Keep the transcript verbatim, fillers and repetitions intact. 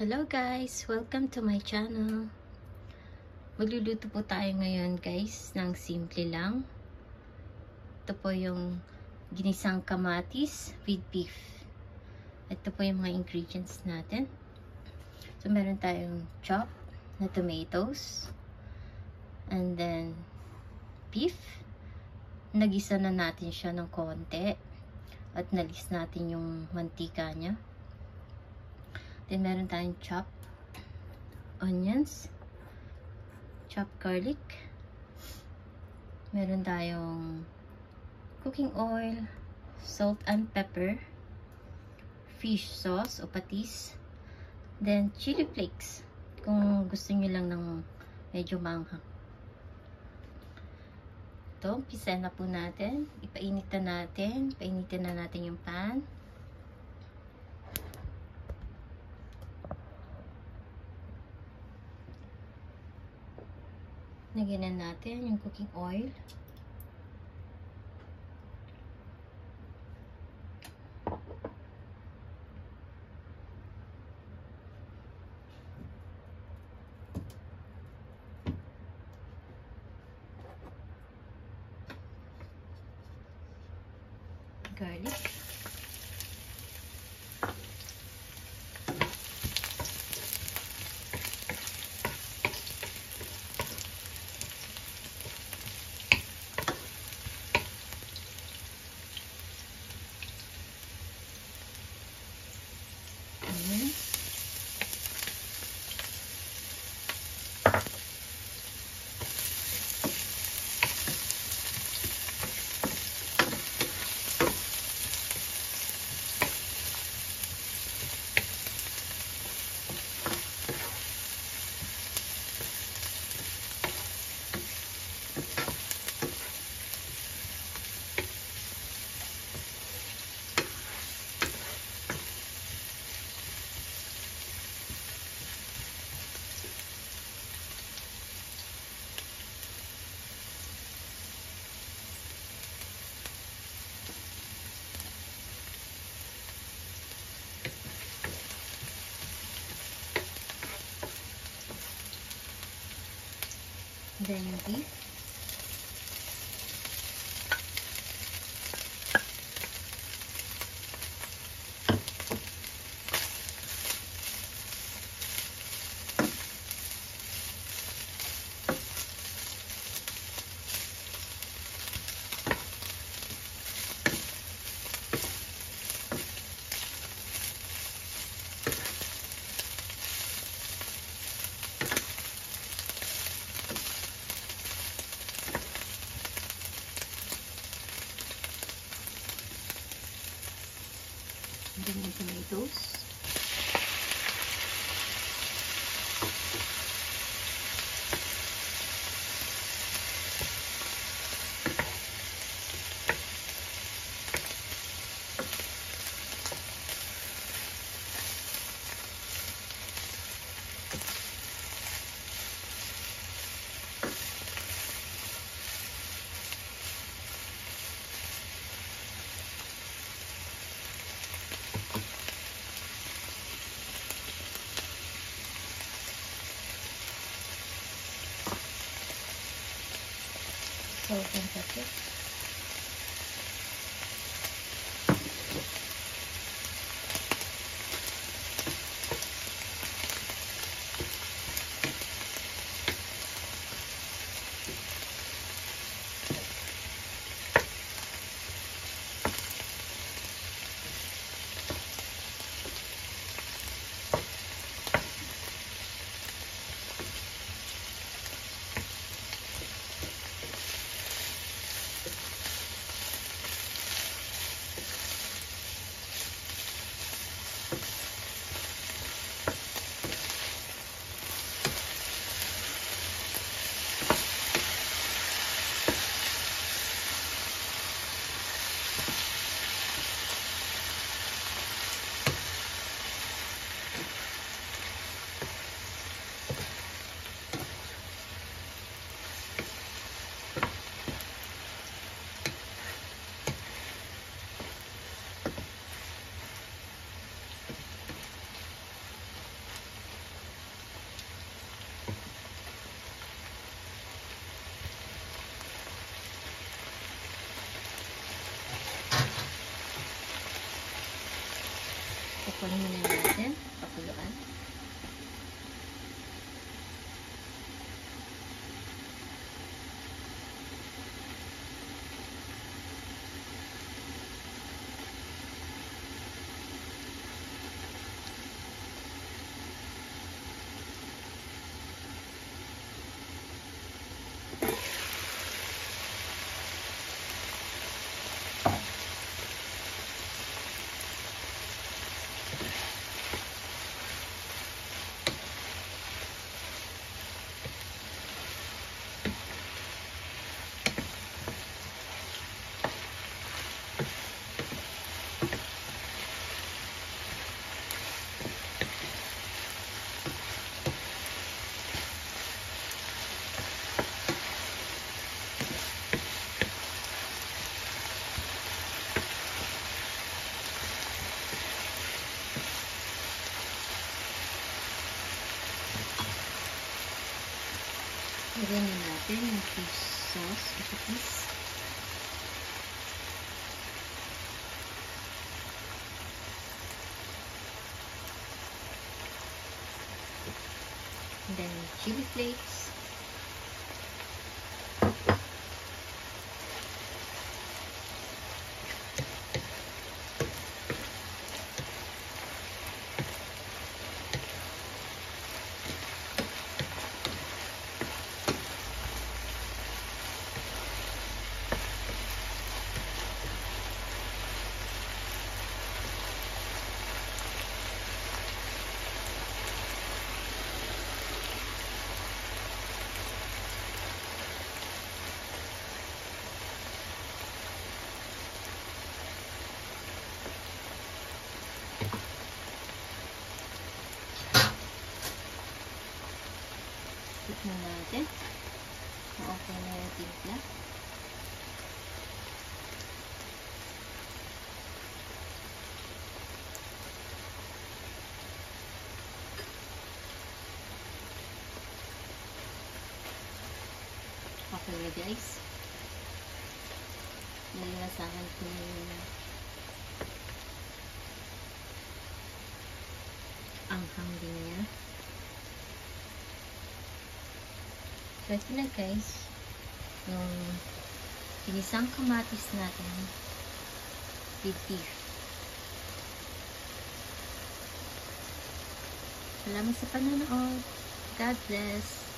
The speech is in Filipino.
Hello guys! Welcome to my channel. Magluluto po tayo ngayon guys ng simple lang. Ito po yung ginisang kamatis with beef. Ito po yung mga ingredients natin. So meron tayong chop na tomatoes. And then beef. Nagisa na natin siya ng konti. At nalis natin yung mantika niya. Then, meron tayong chopped onions, chopped garlic, meron tayong cooking oil, salt and pepper, fish sauce o patis, then chili flakes kung gusto nyo lang ng medyo manghang. Ito, umpisa na po natin. Ipainit na natin. Painitin na natin yung pan. Lagyan na natin yung cooking oil. Garlic. Then yung beef. Then yung tomatoes. Salt and pepper. Kukunin muna natin. Pakuluan. Lagyan na natin yung fish sauce. Ito please. And then chili flakes. Tikman natin. Okay na yung timpla. Okay na guys. Nalilasahan ko yung anghang din niya. So, ito na guys, yung ginisang kamatis natin with beef. Salamat sa panonood. God bless.